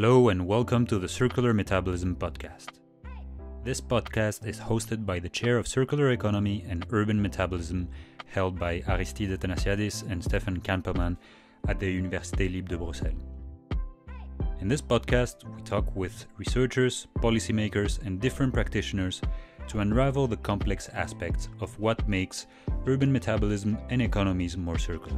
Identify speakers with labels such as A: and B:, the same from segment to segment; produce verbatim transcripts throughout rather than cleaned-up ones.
A: Hello and welcome to the Circular Metabolism podcast. This podcast is hosted by the Chair of Circular Economy and Urban Metabolism held by Aristide Athanasiadis and Stefan Kampelman at the Université Libre de Bruxelles. In this podcast, we talk with researchers, policymakers, and different practitioners to unravel the complex aspects of what makes urban metabolism and economies more circular.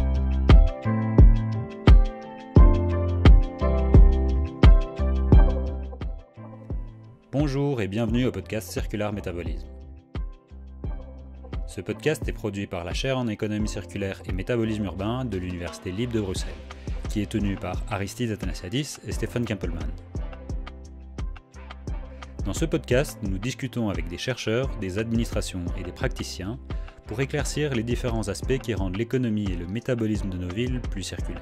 A: Bonjour et bienvenue au podcast Circular Metabolism. Ce podcast est produit par la chaire en économie circulaire et métabolisme urbain de l'Université Libre de Bruxelles, qui est tenue par Aristide Athanasiadis et Stefan Kampelman. Dans ce podcast, nous discutons avec des chercheurs, des administrations et des praticiens pour éclaircir les différents aspects qui rendent l'économie et le métabolisme de nos villes plus circulaires.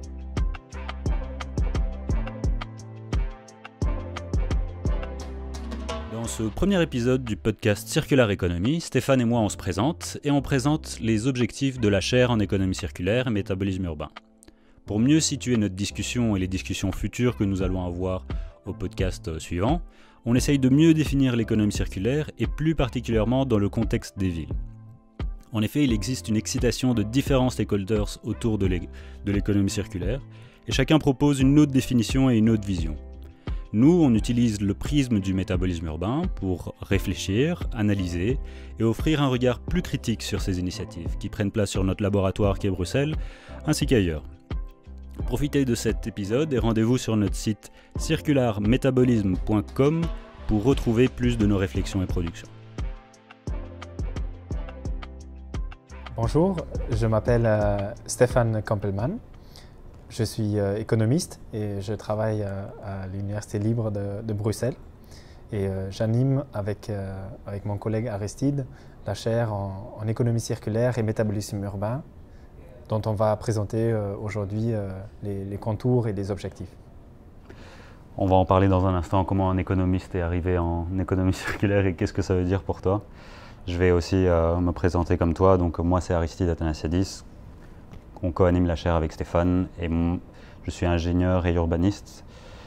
A: Dans ce premier épisode du podcast Circular Economy, Stéphane et moi on se présente et on présente les objectifs de la chaire en économie circulaire et métabolisme urbain. Pour mieux situer notre discussion et les discussions futures que nous allons avoir au podcast suivant, on essaye de mieux définir l'économie circulaire et plus particulièrement dans le contexte des villes. En effet, il existe une excitation de différents stakeholders autour de l'économie circulaire et chacun propose une autre définition et une autre vision. Nous, on utilise le prisme du métabolisme urbain pour réfléchir, analyser et offrir un regard plus critique sur ces initiatives qui prennent place sur notre laboratoire qui est Bruxelles, ainsi qu'ailleurs. Profitez de cet épisode et rendez-vous sur notre site circular metabolism point com pour retrouver plus de nos réflexions et productions.
B: Bonjour, je m'appelle euh, Stefan Kampelman. Je suis euh, économiste et je travaille euh, à l'Université Libre de, de Bruxelles. Et euh, j'anime avec, euh, avec mon collègue Aristide la chaire en, en économie circulaire et métabolisme urbain, dont on va présenter euh, aujourd'hui euh, les, les contours et les objectifs.
A: On va en parler dans un instant, comment un économiste est arrivé en économie circulaire et qu'est-ce que ça veut dire pour toi. Je vais aussi euh, me présenter comme toi. Donc, moi, c'est Aristide Athanasiadis. On co-anime la chaire avec Stéphane et mon, je suis ingénieur et urbaniste.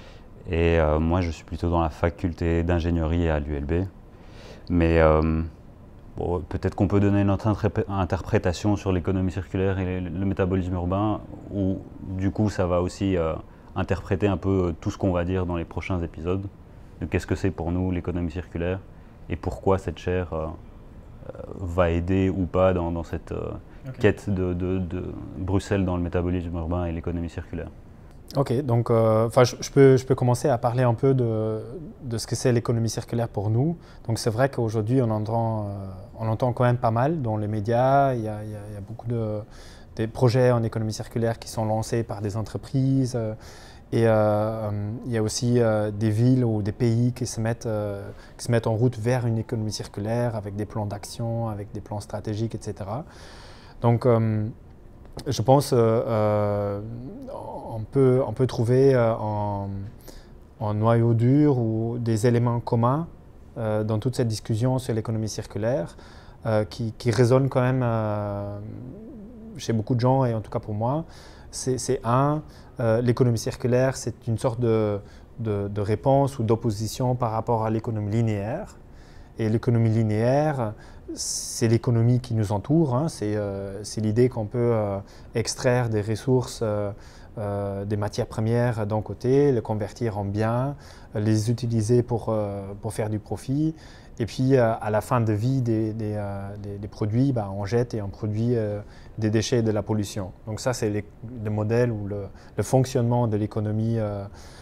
A: Et euh, moi, je suis plutôt dans la faculté d'ingénierie à l'U L B. Mais euh, bon, peut-être qu'on peut donner notre intré- interprétation sur l'économie circulaire et le, le métabolisme urbain, où du coup, ça va aussi euh, interpréter un peu tout ce qu'on va dire dans les prochains épisodes. De qu'est-ce que c'est pour nous l'économie circulaire et pourquoi cette chaire euh, euh, va aider ou pas dans, dans cette euh, okay. quête de, de, de Bruxelles dans le métabolisme urbain et l'économie circulaire.
B: Ok, donc euh, je, je, peux, je peux commencer à parler un peu de, de ce que c'est l'économie circulaire pour nous. Donc c'est vrai qu'aujourd'hui on entend, euh, on entend quand même pas mal dans les médias. Il y a, il y a, il y a beaucoup de des projets en économie circulaire qui sont lancés par des entreprises. Euh, et euh, il y a aussi euh, des villes ou des pays qui se, mettent, euh, qui se mettent en route vers une économie circulaire avec des plans d'action, avec des plans stratégiques, et cetera. Donc euh, je pense qu'on euh, peut, on peut trouver euh, en, en noyau dur ou des éléments communs euh, dans toute cette discussion sur l'économie circulaire euh, qui, qui résonnent quand même euh, chez beaucoup de gens et en tout cas pour moi. C'est, c'est un, euh, l'économie circulaire, c'est une sorte de, de, de réponse ou d'opposition par rapport à l'économie linéaire. Et l'économie linéaire, c'est l'économie qui nous entoure. Hein. C'est, euh, c'est l'idée qu'on peut euh, extraire des ressources, euh, euh, des matières premières d'un côté, les convertir en biens, les utiliser pour, euh, pour faire du profit. Et puis, euh, à la fin de vie des, des, euh, des, des produits, bah, on jette et on produit euh, des déchets et de la pollution. Donc ça, c'est les, le modèle ou le, le fonctionnement de l'économie euh,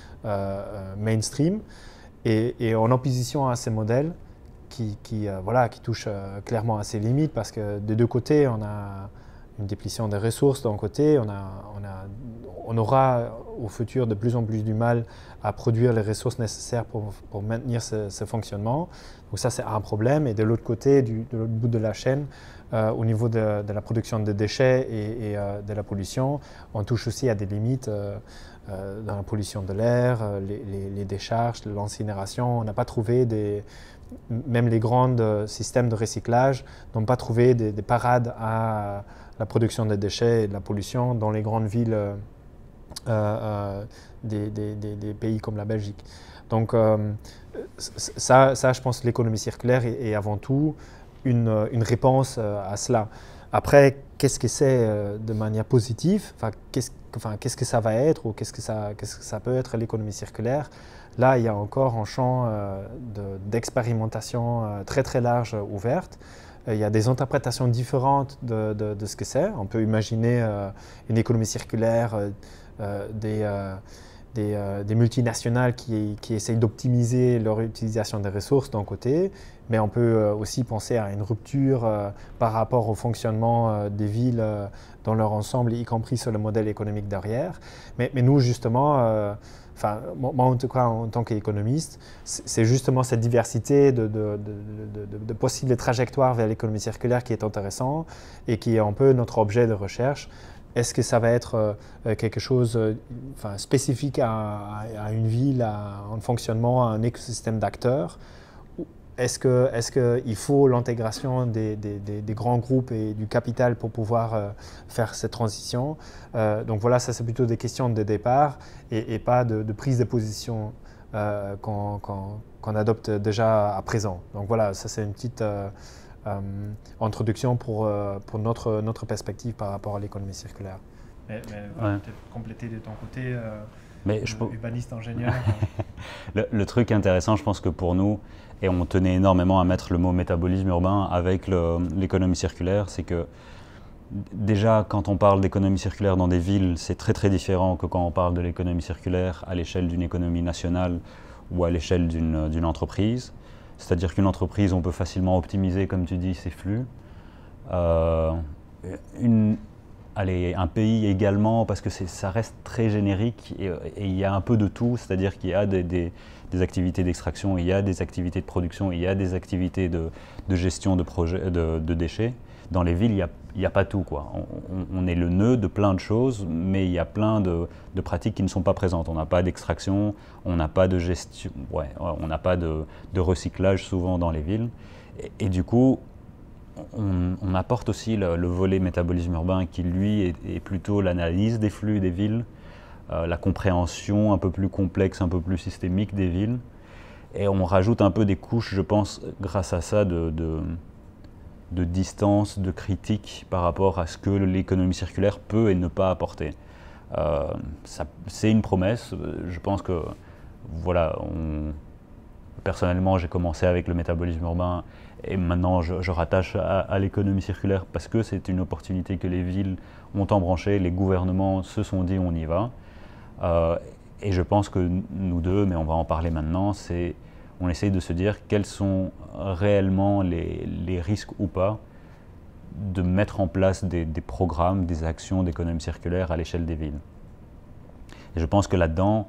B: euh, mainstream. Et, et en opposition à ces modèles, qui, qui, euh, voilà, qui touche euh, clairement à ses limites parce que des deux côtés, on a une déplétion des ressources d'un côté, on, a, on, a, on aura au futur de plus en plus du mal à produire les ressources nécessaires pour, pour maintenir ce, ce fonctionnement. Donc ça, c'est un problème. Et de l'autre côté, du, de l'autre bout de la chaîne, euh, au niveau de, de la production de déchets et, et euh, de la pollution, on touche aussi à des limites euh, euh, dans la pollution de l'air, les, les, les décharges, l'incinération. On n'a pas trouvé des... Même les grands systèmes de recyclage n'ont pas trouvé des, des parades à la production de déchets et de la pollution dans les grandes villes euh, des, des, des, des pays comme la Belgique. Donc euh, ça, ça, je pense que l'économie circulaire est, est avant tout une, une réponse à cela. Après, qu'est-ce que c'est de manière positive, enfin, qu'est-ce, enfin, qu'est-ce que ça va être ou qu'est-ce que ça, qu'est-ce que ça peut être l'économie circulaire? Là, il y a encore un champ euh, de, d'expérimentation euh, très très large euh, ouverte. Il y a des interprétations différentes de, de, de ce que c'est. On peut imaginer euh, une économie circulaire, euh, euh, des, euh, des, euh, des multinationales qui, qui essayent d'optimiser leur utilisation des ressources d'un côté, mais on peut euh, aussi penser à une rupture euh, par rapport au fonctionnement euh, des villes euh, dans leur ensemble, y compris sur le modèle économique derrière. Mais, mais nous, justement, euh, Enfin, moi, en tout cas, en tant qu'économiste, c'est justement cette diversité de, de, de, de, de possibles trajectoires vers l'économie circulaire qui est intéressant et qui est un peu notre objet de recherche. Est-ce que ça va être euh, quelque chose euh, enfin, spécifique à, à, à une ville, à un fonctionnement, à un écosystème d'acteurs? Est-ce que, est-ce qu'il faut l'intégration des, des, des, des grands groupes et du capital pour pouvoir euh, faire cette transition? euh, Donc voilà, ça c'est plutôt des questions de départ et, et pas de, de prise de position euh, qu'on, qu'on, qu'on adopte déjà à présent. Donc voilà, ça c'est une petite euh, euh, introduction pour, euh, pour notre, notre perspective par rapport à l'économie circulaire. Mais, mais ouais. Peut-être compléter de ton côté, euh,
A: mais je
B: urbaniste ingénieur.
A: le, le truc intéressant, je pense que pour nous, et on tenait énormément à mettre le mot métabolisme urbain avec le, l'économie circulaire, c'est que déjà quand on parle d'économie circulaire dans des villes, c'est très très différent que quand on parle de l'économie circulaire à l'échelle d'une économie nationale ou à l'échelle d'une, d'une entreprise. C'est-à-dire qu'une entreprise, on peut facilement optimiser, comme tu dis, ses flux. Euh, une, allez, un pays également, parce que c'est, ça reste très générique et, et il y a un peu de tout, c'est-à-dire qu'il y a des, des, des activités d'extraction, il y a des activités de production, il y a des activités de, de gestion de, projet, de, de déchets. Dans les villes, il n'y a, il y a pas tout, quoi. On, on est le nœud de plein de choses, mais il y a plein de, de pratiques qui ne sont pas présentes. On n'a pas d'extraction, on n'a pas de gestion, ouais, on n'a pas de, de recyclage souvent dans les villes. Et, et du coup, on, on apporte aussi le, le volet métabolisme urbain qui, lui, est, est plutôt l'analyse des flux des villes, euh, la compréhension un peu plus complexe, un peu plus systémique des villes. Et on rajoute un peu des couches, je pense, grâce à ça, de, de, de distance, de critique par rapport à ce que l'économie circulaire peut et ne pas apporter. Euh, ça, c'est une promesse. Je pense que, voilà, on, personnellement, j'ai commencé avec le métabolisme urbain et maintenant je, je rattache à, à l'économie circulaire parce que c'est une opportunité que les villes ont embranchée, les gouvernements se sont dit on y va. Euh, et je pense que nous deux, mais on va en parler maintenant, c'est on essaye de se dire quels sont réellement les, les risques ou pas de mettre en place des, des programmes, des actions d'économie circulaire à l'échelle des villes. Et je pense que là-dedans,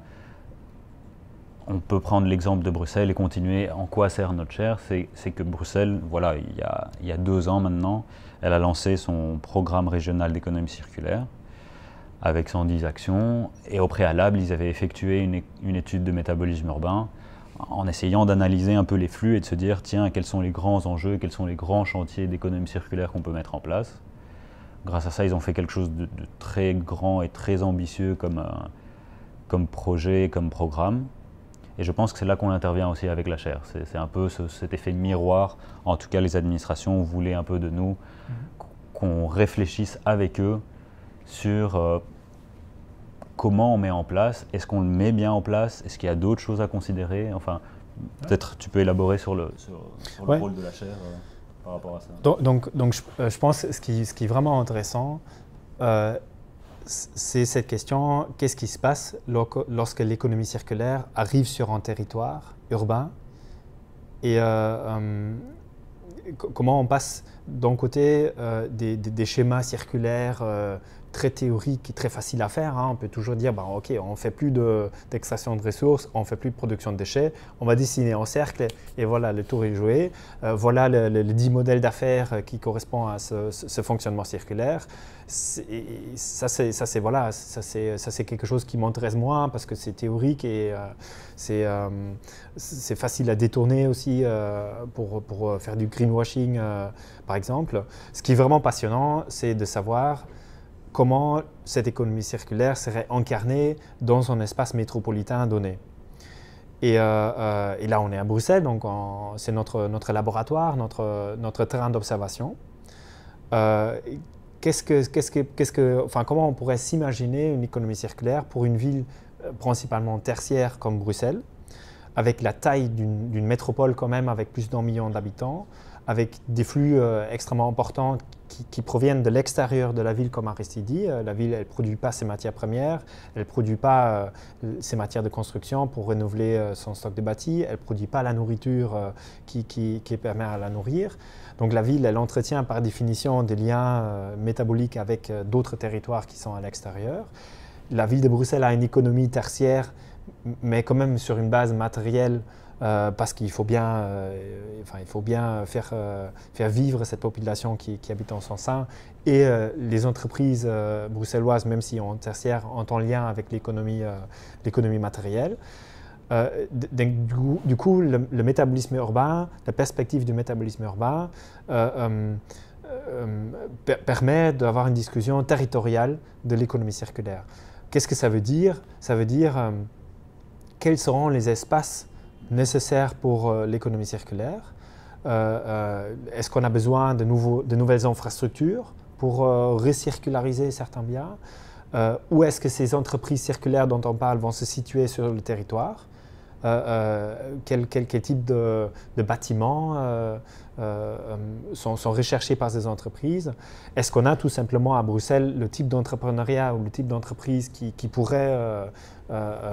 A: on peut prendre l'exemple de Bruxelles et continuer. En quoi sert notre chaire? C'est, c'est que Bruxelles, voilà, il y, a, il y a deux ans maintenant, elle a lancé son programme régional d'économie circulaire avec cent dix actions. Et au préalable, ils avaient effectué une, une étude de métabolisme urbain en essayant d'analyser un peu les flux et de se dire, tiens, quels sont les grands enjeux, quels sont les grands chantiers d'économie circulaire qu'on peut mettre en place. Grâce à ça, ils ont fait quelque chose de, de très grand et très ambitieux comme, euh, comme projet, comme programme. Et je pense que c'est là qu'on intervient aussi avec la chaire. C'est, c'est un peu ce, cet effet de miroir. En tout cas, les administrations voulaient un peu de nous, mmh. qu'on réfléchisse avec eux sur euh, comment on met en place. Est-ce qu'on le met bien en place? Est-ce qu'il y a d'autres choses à considérer? Enfin, peut-être tu peux élaborer sur le, sur, sur le ouais. rôle de la chaire euh, par rapport à ça.
B: Donc, donc, donc je, euh, je pense que ce qui, ce qui est vraiment intéressant, euh, c'est cette question, qu'est-ce qui se passe lorsque l'économie circulaire arrive sur un territoire urbain et euh, euh, comment on passe d'un côté euh, des, des, des schémas circulaires euh, très théoriques et très faciles à faire. Hein. On peut toujours dire, bah, ok, on ne fait plus de, d'extraction de ressources, on ne fait plus de production de déchets, on va dessiner en cercle et voilà, le tour est joué. Euh, voilà le, le, le dix modèles d'affaires qui correspondent à ce, ce, ce fonctionnement circulaire. C'est, ça, c'est, ça, c'est, voilà, ça, c'est, ça, c'est quelque chose qui m'intéresse moins parce que c'est théorique et euh, c'est, euh, c'est facile à détourner aussi euh, pour, pour faire du greenwashing, euh, par exemple. Ce qui est vraiment passionnant, c'est de savoir comment cette économie circulaire serait incarnée dans un espace métropolitain donné. Et, euh, euh, et là, on est à Bruxelles, donc c'est notre, notre laboratoire, notre, notre terrain d'observation. Euh, qu'est-ce que, qu'est-ce que, qu'est-ce que, enfin, comment on pourrait s'imaginer une économie circulaire pour une ville euh, principalement tertiaire comme Bruxelles, avec la taille d'une, d'une métropole quand même, avec plus d'un million d'habitants, avec des flux euh, extrêmement importants qui, qui proviennent de l'extérieur de la ville, comme Aristide dit. Euh, la ville, elle ne produit pas ses matières premières, elle ne produit pas euh, ses matières de construction pour renouveler euh, son stock de bâti, elle ne produit pas la nourriture euh, qui, qui, qui permet à la nourrir. Donc la ville, elle entretient par définition des liens euh, métaboliques avec euh, d'autres territoires qui sont à l'extérieur. La ville de Bruxelles a une économie tertiaire, mais quand même sur une base matérielle, Euh, parce qu'il faut bien, euh, enfin, il faut bien faire, euh, faire vivre cette population qui, qui habite en son sein. Et euh, les entreprises euh, bruxelloises, même si en tertiaire, ont en lien avec l'économie, euh, l'économie matérielle. Euh, du, coup, du coup, le, le métabolisme urbain, la perspective du métabolisme urbain euh, euh, euh, per permet d'avoir une discussion territoriale de l'économie circulaire. Qu'est-ce que ça veut dire? Ça veut dire euh, quels seront les espaces nécessaires pour euh, l'économie circulaire. Euh, euh, Est-ce qu'on a besoin de, nouveaux, de nouvelles infrastructures pour euh, recirculariser certains biens? euh, Où est-ce que ces entreprises circulaires dont on parle vont se situer sur le territoire? euh, euh, quel, quel, quel type de, de bâtiments euh, euh, sont, sont recherchés par ces entreprises? Est-ce qu'on a tout simplement à Bruxelles le type d'entrepreneuriat ou le type d'entreprise qui, qui pourrait euh, Euh,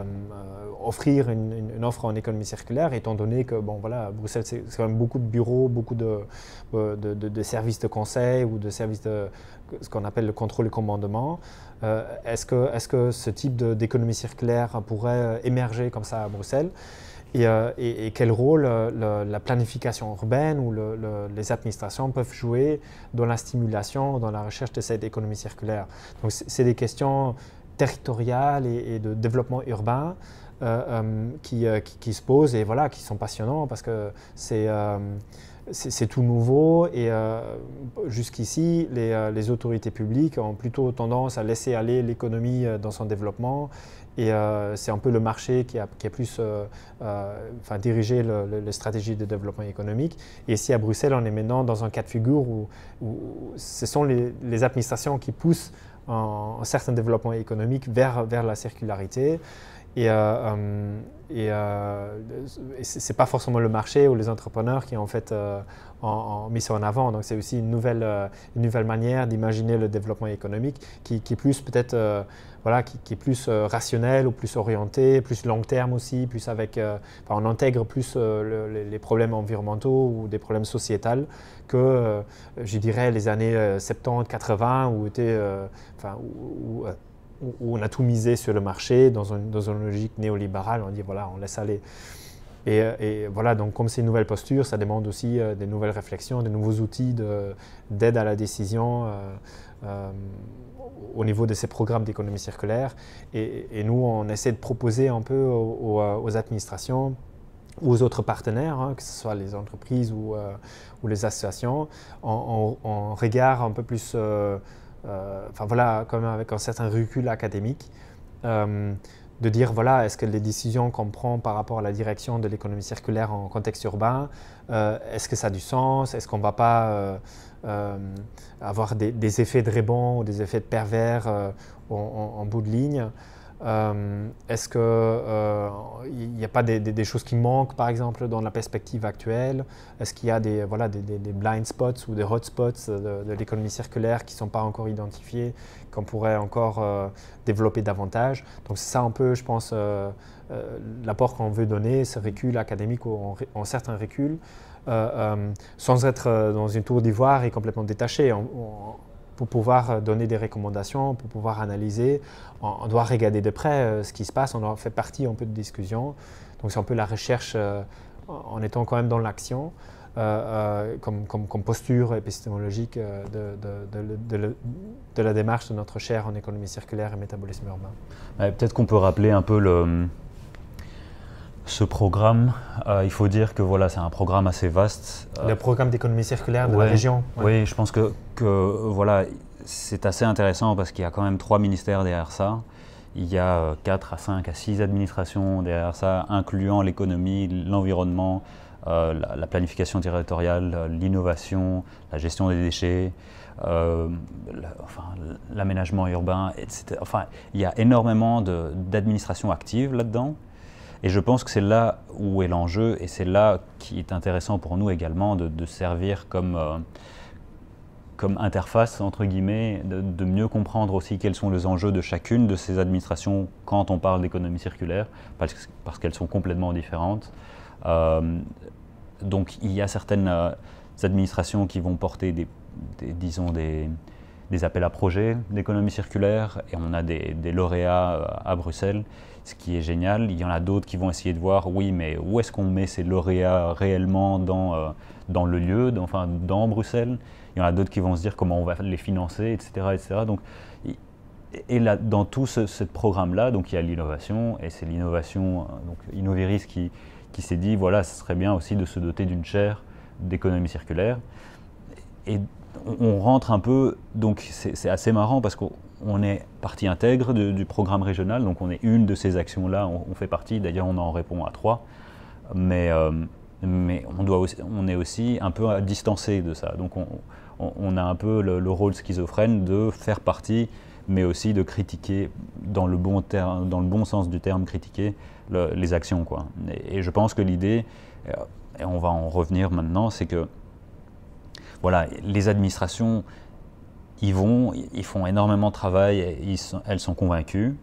B: euh, offrir une, une, une offre en économie circulaire, étant donné que bon, voilà, Bruxelles, c'est quand même beaucoup de bureaux, beaucoup de, de, de, de services de conseil ou de services de ce qu'on appelle le contrôle et commandement. Euh, est-ce que, est-ce que ce type d'économie circulaire pourrait émerger comme ça à Bruxelles? Et, euh, et, et quel rôle euh, le, la planification urbaine ou le, le, les administrations peuvent jouer dans la stimulation, dans la recherche de cette économie circulaire? Donc, c'est des questions territoriales et, et de développement urbain euh, euh, qui, euh, qui, qui se posent et voilà, qui sont passionnants parce que c'est euh, c'est tout nouveau et euh, jusqu'ici, les, euh, les autorités publiques ont plutôt tendance à laisser aller l'économie dans son développement et euh, c'est un peu le marché qui a, qui a plus euh, euh, enfin, dirigé le, le, les stratégies de développement économique. Et ici à Bruxelles, on est maintenant dans un cas de figure où, où ce sont les, les administrations qui poussent un, un certain développement économique vers, vers la circularité. Et, euh, et, euh, et ce n'est pas forcément le marché ou les entrepreneurs qui ont en fait euh, en, en mis ça en avant. Donc c'est aussi une nouvelle, euh, une nouvelle manière d'imaginer le développement économique qui, qui est plus peut-être euh, voilà, qui, qui est plus euh, rationnel ou plus orienté, plus long terme aussi, plus avec, euh, enfin, on intègre plus euh, le, les problèmes environnementaux ou des problèmes sociétals que euh, je dirais les années euh, soixante-dix quatre-vingts où était, euh, enfin, où, où, où on a tout misé sur le marché dans, un, dans une logique néolibérale, on dit voilà, on laisse aller. Et, et voilà, donc comme c'est une nouvelle posture, ça demande aussi euh, des nouvelles réflexions, des nouveaux outils d'aide à la décision euh, euh, au niveau de ces programmes d'économie circulaire. Et, et nous, on essaie de proposer un peu aux, aux administrations ou aux autres partenaires, hein, que ce soit les entreprises ou, euh, ou les associations, en, en, en regard un peu plus... Euh, Euh, enfin voilà, quand même avec un certain recul académique, euh, de dire voilà, est-ce que les décisions qu'on prend par rapport à la direction de l'économie circulaire en contexte urbain, euh, est-ce que ça a du sens? Est-ce qu'on ne va pas euh, euh, avoir des, des effets de rebond ou des effets de pervers euh, en, en, en bout de ligne? Euh, Est-ce qu'il n'y euh, a pas des, des, des choses qui manquent, par exemple, dans la perspective actuelle? Est-ce qu'il y a des, voilà, des, des, des blind spots ou des hot spots de, de l'économie circulaire qui ne sont pas encore identifiés, qu'on pourrait encore euh, développer davantage? Donc c'est ça un peu, je pense, euh, euh, l'apport qu'on veut donner, ce recul académique ou en, en certain recul, euh, euh, sans être dans une tour d'ivoire et complètement détaché. On, on, pour pouvoir donner des recommandations, pour pouvoir analyser, on doit regarder de près ce qui se passe, on doit faire partie un peu de discussion. Donc c'est un peu la recherche euh, en étant quand même dans l'action, euh, euh, comme, comme, comme posture épistémologique euh, de, de, de, de, de la démarche de notre chaire en économie circulaire et métabolisme urbain.
A: Ouais, peut-être qu'on peut rappeler un peu le, ce programme. Euh, il faut dire que voilà, c'est un programme assez vaste.
B: Le programme d'économie circulaire de
A: ouais,
B: la région.
A: Ouais. Oui, je pense que, que voilà, c'est assez intéressant parce qu'il y a quand même trois ministères derrière ça. Il y a quatre à cinq à six administrations derrière ça, incluant l'économie, l'environnement, euh, la, la planification territoriale, l'innovation, la gestion des déchets, euh, la, enfin, l'aménagement urbain, et cetera. Enfin, il y a énormément de, d'administrations actives là-dedans. Et je pense que c'est là où est l'enjeu, et c'est là qui est intéressant pour nous également de, de servir comme, euh, comme interface, entre guillemets, de, de mieux comprendre aussi quels sont les enjeux de chacune de ces administrations quand on parle d'économie circulaire, parce, parce qu'elles sont complètement différentes. Euh, donc il y a certaines euh, administrations qui vont porter des, des, disons des, des appels à projets d'économie circulaire, et on a des, des lauréats à Bruxelles, ce qui est génial. Il y en a d'autres qui vont essayer de voir, oui, mais où est-ce qu'on met ces lauréats réellement dans, euh, dans le lieu, dans, enfin dans Bruxelles. Il y en a d'autres qui vont se dire comment on va les financer, et cetera et cetera. Donc, et là, dans tout ce, ce programme-là, donc il y a l'innovation, et c'est l'innovation, donc Innoviris qui, qui s'est dit, voilà, ce serait bien aussi de se doter d'une chaire d'économie circulaire. Et on rentre un peu, donc c'est assez marrant parce qu'on est partie intègre de, du programme régional, donc on est une de ces actions-là, on, on fait partie, d'ailleurs on en répond à trois, mais, euh, mais on, doit aussi, on est aussi un peu distancé de ça, donc on, on, on a un peu le, le rôle schizophrène de faire partie, mais aussi de critiquer, dans le bon, terme, dans le bon sens du terme, critiquer le, les actions, quoi. Et, et je pense que l'idée, et on va en revenir maintenant, c'est que voilà, les administrations, ils vont, ils font énormément de travail, ils sont, elles sont convaincues,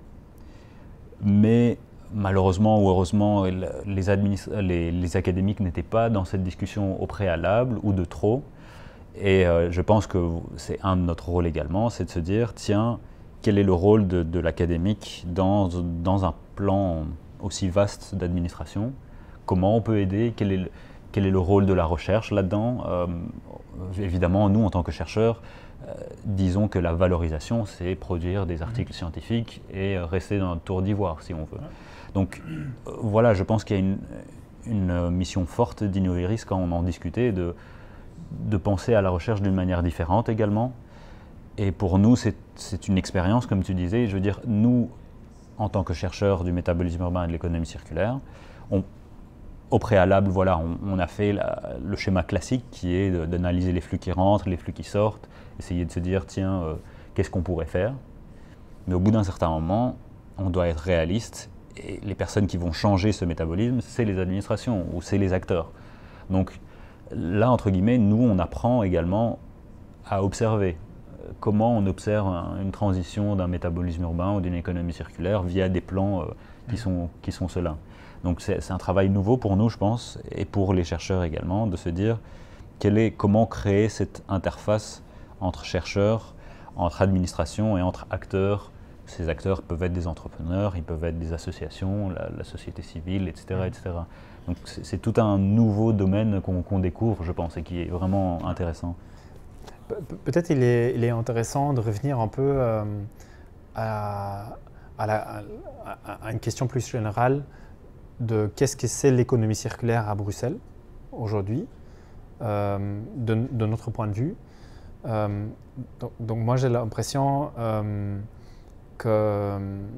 A: mais malheureusement ou heureusement, les, les, les académiques n'étaient pas dans cette discussion au préalable ou de trop. Et euh, je pense que c'est un de notre rôle également, c'est de se dire, tiens, quel est le rôle de, de l'académique dans, dans un plan aussi vaste d'administration? Comment on peut aider? Quel est le, quel est le rôle de la recherche là-dedans? euh, Évidemment, nous, en tant que chercheurs, euh, disons que la valorisation, c'est produire des articles scientifiques et rester dans notre tour d'ivoire, si on veut. Donc euh, voilà, je pense qu'il y a une, une mission forte d'Innoviris quand on en discutait, de, de penser à la recherche d'une manière différente également. Et pour nous, c'est une expérience, comme tu disais. Je veux dire, nous, en tant que chercheurs du métabolisme urbain et de l'économie circulaire, on, au préalable, voilà, on, on a fait la, le schéma classique qui est d'analyser les flux qui rentrent, les flux qui sortent, essayer de se dire, tiens, euh, qu'est-ce qu'on pourrait faire? Mais au bout d'un certain moment, on doit être réaliste, et les personnes qui vont changer ce métabolisme, c'est les administrations ou c'est les acteurs. Donc là, entre guillemets, nous, on apprend également à observer. Comment on observe une transition d'un métabolisme urbain ou d'une économie circulaire via des plans euh, qui sont, qui sont ceux-là. Donc c'est un travail nouveau pour nous, je pense, et pour les chercheurs également, de se dire quel est, comment créer cette interface entre chercheurs, entre administration et entre acteurs. Ces acteurs peuvent être des entrepreneurs, ils peuvent être des associations, la, la société civile, et cetera et cetera. Donc c'est tout un nouveau domaine qu'on qu'on découvre, je pense, et qui est vraiment intéressant.
B: Peut-être il est, il est intéressant de revenir un peu euh, à, à, la, à, à une question plus générale de qu'est-ce que c'est l'économie circulaire à Bruxelles aujourd'hui, euh, de, de notre point de vue. Euh, donc, donc moi j'ai l'impression euh, que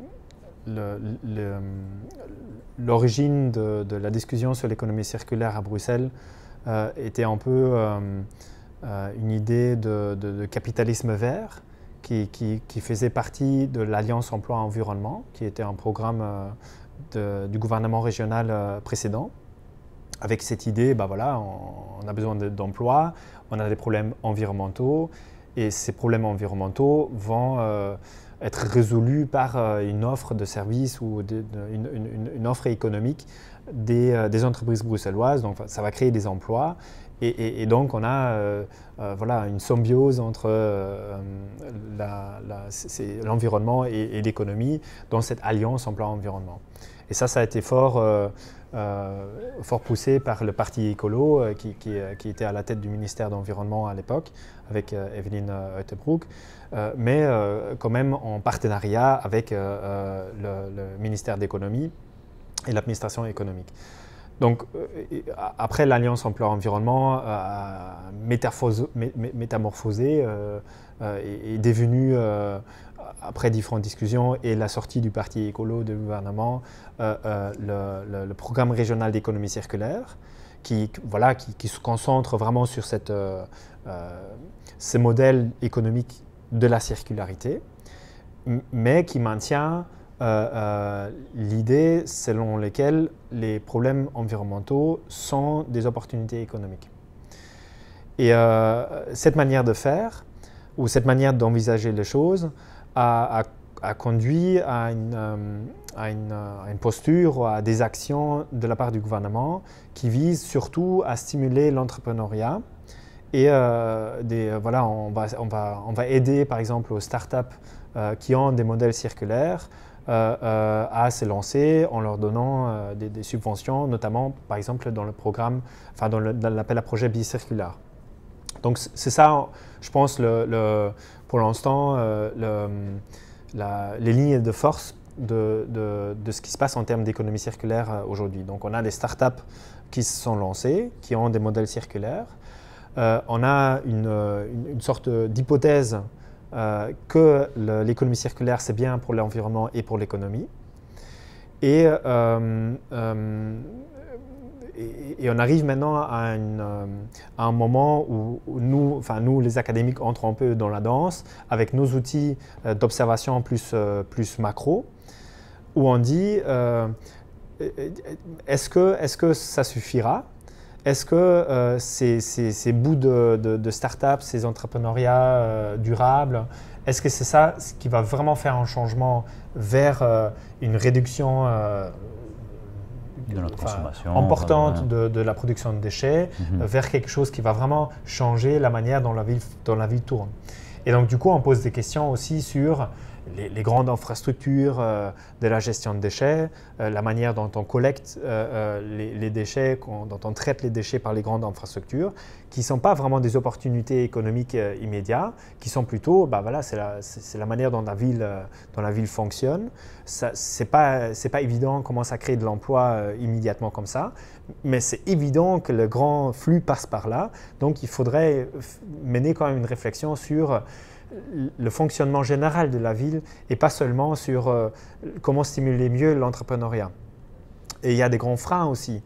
B: l'origine de, de la discussion sur l'économie circulaire à Bruxelles euh, était un peu euh, euh, une idée de, de, de capitalisme vert qui, qui, qui faisait partie de l'Alliance emploi-environnement, qui était un programme euh, de, du gouvernement régional euh, précédent. Avec cette idée, bah voilà, on, on a besoin d'emplois, on a des problèmes environnementaux, et ces problèmes environnementaux vont euh, être résolus par euh, une offre de services ou de, de, une, une, une offre économique des, euh, des entreprises bruxelloises. Donc ça va créer des emplois, et, et, et donc on a euh, euh, voilà, une symbiose entre euh, l'environnement et, et l'économie dans cette alliance emploi-environnement. Et ça, ça a été fort, euh, euh, fort poussé par le parti écolo euh, qui, qui, qui était à la tête du ministère de l'Environnement à l'époque, avec euh, Evelyn Uyttebroek, euh, mais euh, quand même en partenariat avec euh, le, le ministère de l'Économie et l'administration économique. donc euh, après l'Alliance emploi-environnement a métamorphosé euh, euh, et est devenue, euh, après différentes discussions et la sortie du parti écolo du gouvernement, euh, euh, le, le, le programme régional d'économie circulaire qui, voilà, qui, qui se concentre vraiment sur cette, euh, euh, ces modèles économiques de la circularité, mais qui maintient euh, euh, l'idée selon laquelle les problèmes environnementaux sont des opportunités économiques. Et euh, cette manière de faire, ou cette manière d'envisager les choses, a, a, a conduit à une, euh, à, une, à une posture, à des actions de la part du gouvernement qui visent surtout à stimuler l'entrepreneuriat. Et euh, des, voilà, on, va, on, va, on va aider par exemple aux startups euh, qui ont des modèles circulaires euh, euh, à se lancer en leur donnant euh, des, des subventions, notamment par exemple dans le programme, enfin dans l'appel à projet Bicirculaire. Donc c'est ça, je pense, le, le, pour l'instant, euh, le, la, les lignes de force de, de, de ce qui se passe en termes d'économie circulaire euh, aujourd'hui. Donc on a des startups qui se sont lancées, qui ont des modèles circulaires. Euh, on a une, une, une sorte d'hypothèse euh, que l'économie circulaire, c'est bien pour l'environnement et pour l'économie. Et, euh, euh, et, et on arrive maintenant à, une, à un moment où, où nous, enfin nous, les académiques, entrons un peu dans la danse avec nos outils d'observation plus, euh, plus macro, où on dit euh, est-ce que, est-ce que ça suffira ? Est-ce que euh, ces, ces, ces bouts de, de, de start-up, ces entrepreneuriats euh, durables, est-ce que c'est ça ce qui va vraiment faire un changement vers euh, une réduction euh,
A: de notre
B: enfin,
A: consommation
B: importante
A: ouais.
B: de, de la production de déchets, mm-hmm. euh, vers quelque chose qui va vraiment changer la manière dont la ville, dont la ville tourne? Et donc du coup, on pose des questions aussi sur Les, les grandes infrastructures euh, de la gestion de déchets, euh, la manière dont on collecte euh, euh, les, les déchets, dont on traite les déchets par les grandes infrastructures, qui ne sont pas vraiment des opportunités économiques euh, immédiates, qui sont plutôt, bah voilà, c'est la, c'est la manière dont la ville, euh, dont la ville fonctionne. Ce n'est pas, c'est pas évident comment ça crée de l'emploi euh, immédiatement comme ça, mais c'est évident que le grand flux passe par là, donc il faudrait mener quand même une réflexion sur le fonctionnement général de la ville et pas seulement sur euh, comment stimuler mieux l'entrepreneuriat. Et il y a des grands freins aussi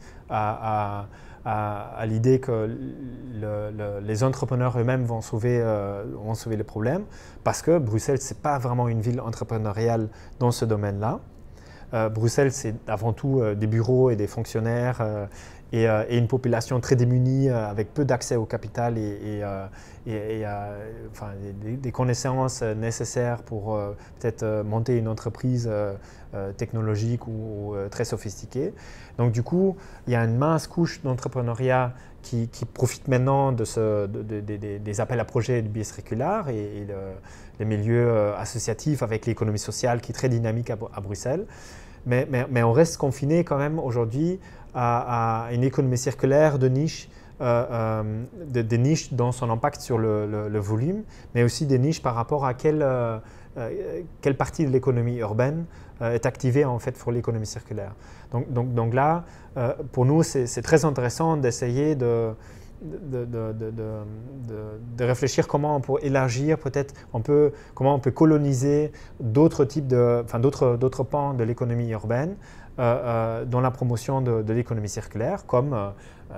B: à, à, à, à l'idée que le, le, les entrepreneurs eux-mêmes vont sauver, euh, vont sauver le problème, parce que Bruxelles, ce n'est pas vraiment une ville entrepreneuriale dans ce domaine-là. Euh, Bruxelles, c'est avant tout euh, des bureaux et des fonctionnaires euh, et, euh, et une population très démunie euh, avec peu d'accès au capital et, et, euh, et, et euh, enfin, des, des connaissances nécessaires pour euh, peut-être euh, monter une entreprise euh, euh, technologique ou, ou euh, très sophistiquée. Donc du coup, il y a une mince couche d'entrepreneuriat qui, qui profite maintenant de ce, de, de, de, de, des appels à projets du Bicirculaire et, et le, les milieux euh, associatifs avec l'économie sociale qui est très dynamique à, à Bruxelles. Mais, mais, mais on reste confiné quand même aujourd'hui à, à une économie circulaire de niche, euh, euh, de, de niches dans son impact sur le, le, le volume, mais aussi des niches par rapport à quelle, euh, euh, quelle partie de l'économie urbaine euh, est activée en fait pour l'économie circulaire. Donc, donc, donc là, euh, pour nous, c'est très intéressant d'essayer de De, de, de, de, de réfléchir comment on peut élargir, peut-être on peut, comment on peut coloniser d'autres types de, enfin d'autres, d'autres pans de l'économie urbaine euh, euh, dans la promotion de, de l'économie circulaire, comme euh,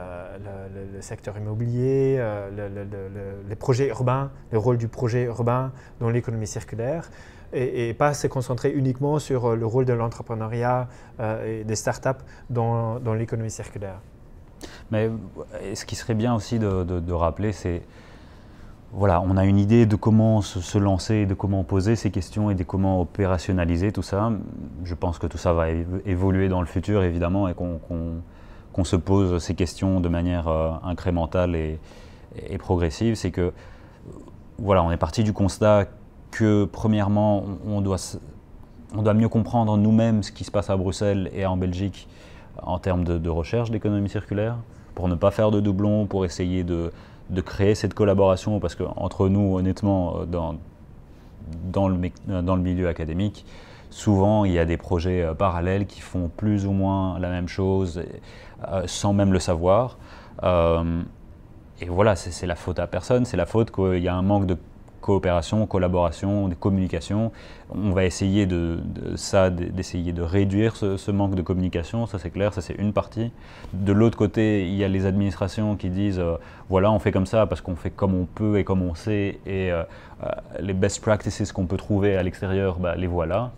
B: le, le secteur immobilier, euh, le, le, le, les projets urbains, le rôle du projet urbain dans l'économie circulaire, et, et pas se concentrer uniquement sur le rôle de l'entrepreneuriat euh, et des startups dans, dans l'économie circulaire.
A: Mais ce qui serait bien aussi de, de, de rappeler, c'est voilà, on a une idée de comment se, se lancer, de comment poser ces questions et de comment opérationnaliser tout ça. Je pense que tout ça va évoluer dans le futur, évidemment, et qu'on qu'on, qu'on se pose ces questions de manière euh, incrémentale et, et progressive. C'est que, voilà, on est parti du constat que, premièrement, on doit, on doit mieux comprendre nous-mêmes ce qui se passe à Bruxelles et en Belgique en termes de, de recherche d'économie circulaire, pour ne pas faire de doublons, pour essayer de, de créer cette collaboration, parce qu'entre nous, honnêtement, dans, dans, le, dans le milieu académique, souvent il y a des projets euh, parallèles qui font plus ou moins la même chose et, euh, sans même le savoir. Euh, et voilà, c'est la faute à personne, c'est la faute qu'il y a un manque de coopération, collaboration, de communication. On va essayer de, de ça, d'essayer de réduire ce, ce manque de communication, ça c'est clair, ça c'est une partie. De l'autre côté, il y a les administrations qui disent euh, voilà, on fait comme ça parce qu'on fait comme on peut et comme on sait, et euh, euh, les best practices qu'on peut trouver à l'extérieur, bah, les voilà.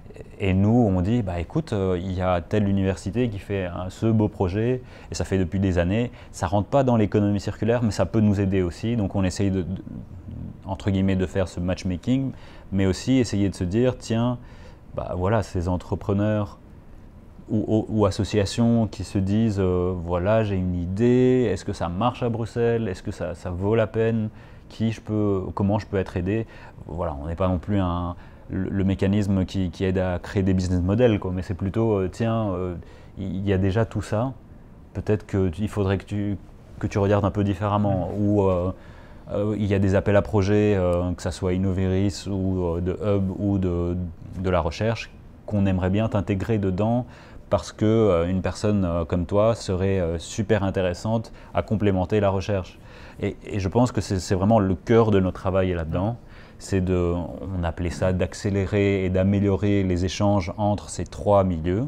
A: Et nous, on dit, bah, écoute, euh, il y a telle université qui fait un, ce beau projet, et ça fait depuis des années. Ça ne rentre pas dans l'économie circulaire, mais ça peut nous aider aussi. Donc on essaye, de, de, entre guillemets, de faire ce matchmaking, mais aussi essayer de se dire, tiens, bah, voilà, ces entrepreneurs ou, ou, ou associations qui se disent, euh, voilà, j'ai une idée, est-ce que ça marche à Bruxelles, est-ce que ça, ça vaut la peine, qui je peux, comment je peux être aidé. Voilà, on n'est pas non plus un... Le, le mécanisme qui, qui aide à créer des business models, quoi. Mais c'est plutôt, euh, tiens, euh, il y a déjà tout ça, peut-être qu'il faudrait que tu, que tu regardes un peu différemment, ou euh, euh, il y a des appels à projets, euh, que ça soit Innoviris ou euh, de Hub ou de, de la recherche, qu'on aimerait bien t'intégrer dedans, parce qu'une euh, personne euh, comme toi serait euh, super intéressante à complémenter la recherche. Et, et je pense que c'est vraiment le cœur de notre travail là-dedans. C'est de, on appelait ça d'accélérer et d'améliorer les échanges entre ces trois milieux.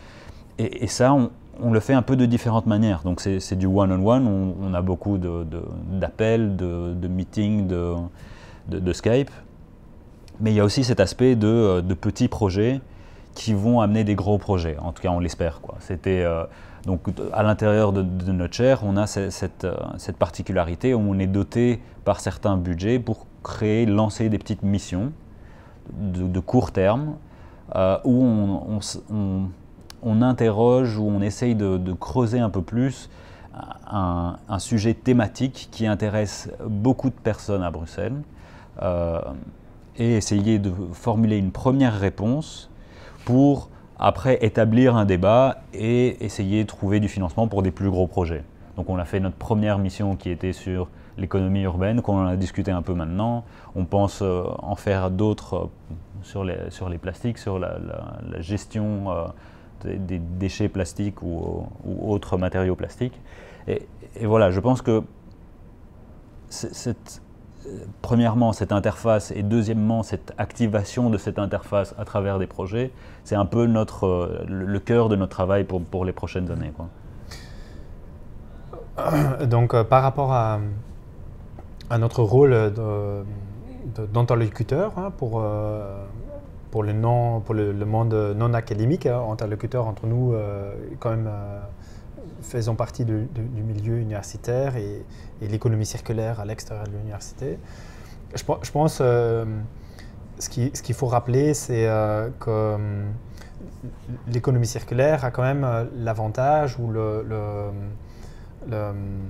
A: Et, et ça, on, on le fait un peu de différentes manières. Donc c'est du one-on-one, on, on a beaucoup d'appels, de, de, de meetings, de, de, de Skype. Mais il y a aussi cet aspect de, de petits projets qui vont amener des gros projets. En tout cas, on l'espère, quoi. C'était... Euh, Donc à l'intérieur de, de notre chaire, on a cette, cette, cette particularité où on est doté par certains budgets pour créer, lancer des petites missions de, de court terme euh, où on, on, on, on interroge, où on essaye de, de creuser un peu plus un, un sujet thématique qui intéresse beaucoup de personnes à Bruxelles euh, et essayer de formuler une première réponse pour après établir un débat et essayer de trouver du financement pour des plus gros projets. Donc on a fait notre première mission qui était sur l'économie urbaine, qu'on en a discuté un peu maintenant. On pense euh, en faire d'autres euh, sur, les, sur les plastiques, sur la, la, la gestion euh, des, des déchets plastiques ou, ou autres matériaux plastiques. Et, et voilà, je pense que cette, premièrement cette interface et deuxièmement cette activation de cette interface à travers des projets, c'est un peu notre, le, le cœur de notre travail pour, pour les prochaines années, quoi.
B: Donc euh, par rapport à, à notre rôle d'interlocuteur hein, pour, euh, pour, le, non, pour le, le monde non académique, hein, interlocuteur entre nous, euh, quand même euh, faisons partie de, de, du milieu universitaire et, et l'économie circulaire à l'extérieur de l'université. Je, je pense euh, ce qu'il ce qu'il faut rappeler, c'est euh, que euh, l'économie circulaire a quand même euh, l'avantage ou le, le, le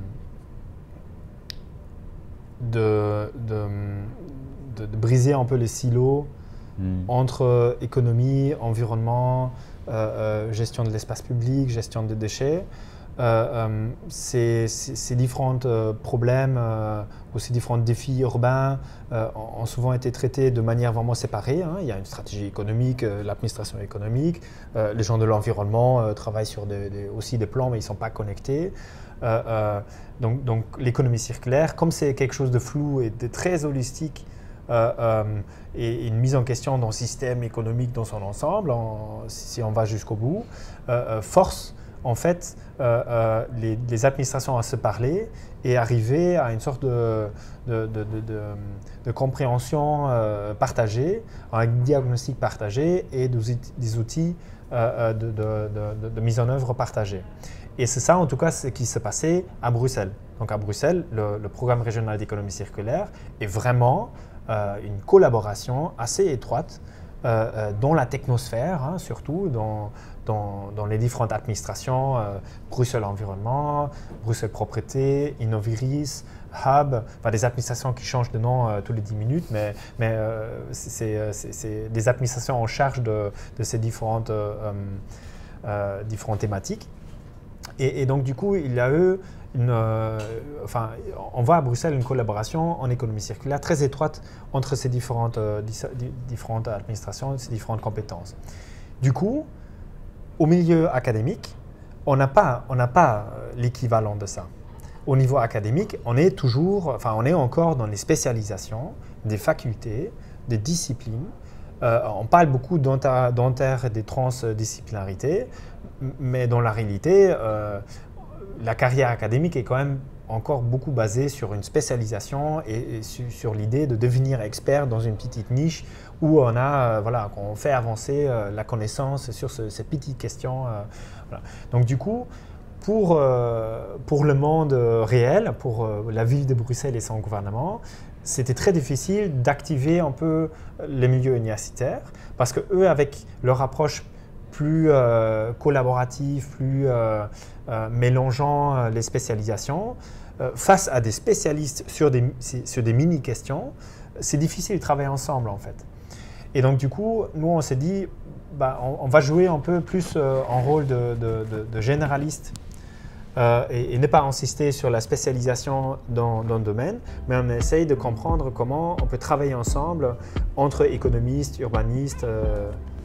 B: de, de, de, de briser un peu les silos mmh. entre économie, environnement, euh, euh, gestion de l'espace public, gestion des déchets. Euh, euh, ces, ces, ces différents euh, problèmes euh, ou ces différents défis urbains euh, ont souvent été traités de manière vraiment séparée, hein. Il y a une stratégie économique, euh, l'administration économique, euh, les gens de l'environnement euh, travaillent sur des, des, aussi des plans mais ils ne sont pas connectés. Euh, euh, donc donc l'économie circulaire, comme c'est quelque chose de flou et de très holistique, euh, euh, et une mise en question d'un système économique dans son ensemble, en, si on va jusqu'au bout, euh, euh, force en fait euh, euh, les, les administrations à se parler et arriver à une sorte de, de, de, de, de, de compréhension euh, partagée, un diagnostic partagé et des, des outils euh, de, de, de, de mise en œuvre partagés. Et c'est ça en tout cas ce qui s'est passé à Bruxelles. Donc à Bruxelles, le, le programme régional d'économie circulaire est vraiment euh, une collaboration assez étroite euh, euh, dans la technosphère, hein, surtout dans, dans, dans les différentes administrations, euh, Bruxelles Environnement, Bruxelles Propreté, Innoviris, Hub, enfin des administrations qui changent de nom euh, tous les dix minutes, mais, mais euh, c'est des administrations en charge de, de ces différentes, euh, euh, différentes thématiques. Et, et donc, du coup, il y a eu une, euh, enfin, on voit à Bruxelles une collaboration en économie circulaire très étroite entre ces différentes, euh, différentes administrations, ces différentes compétences. Du coup, au milieu académique, on n'a pas, on n'a pas l'équivalent de ça. Au niveau académique, on est toujours, enfin, on est encore dans les spécialisations des facultés, des disciplines. Euh, on parle beaucoup d'inter et des transdisciplinarités, mais dans la réalité, euh, la carrière académique est quand même encore beaucoup basée sur une spécialisation et, et sur, sur l'idée de devenir expert dans une petite niche où on a, euh, voilà, on fait avancer euh, la connaissance sur ce, ces petites questions. Euh, voilà. Donc du coup, pour, euh, pour le monde réel, pour euh, la ville de Bruxelles et son gouvernement, c'était très difficile d'activer un peu les milieux universitaires parce que eux, avec leur approche plus euh, collaborative, plus euh, euh, mélangeant euh, les spécialisations, euh, face à des spécialistes sur des, sur des mini-questions, c'est difficile de travailler ensemble en fait. Et donc du coup, nous on s'est dit, bah, on, on va jouer un peu plus euh, en rôle de, de, de, de généraliste euh, et, et ne pas insister sur la spécialisation dans, dans le domaine, mais on essaye de comprendre comment on peut travailler ensemble entre économistes, urbanistes, euh,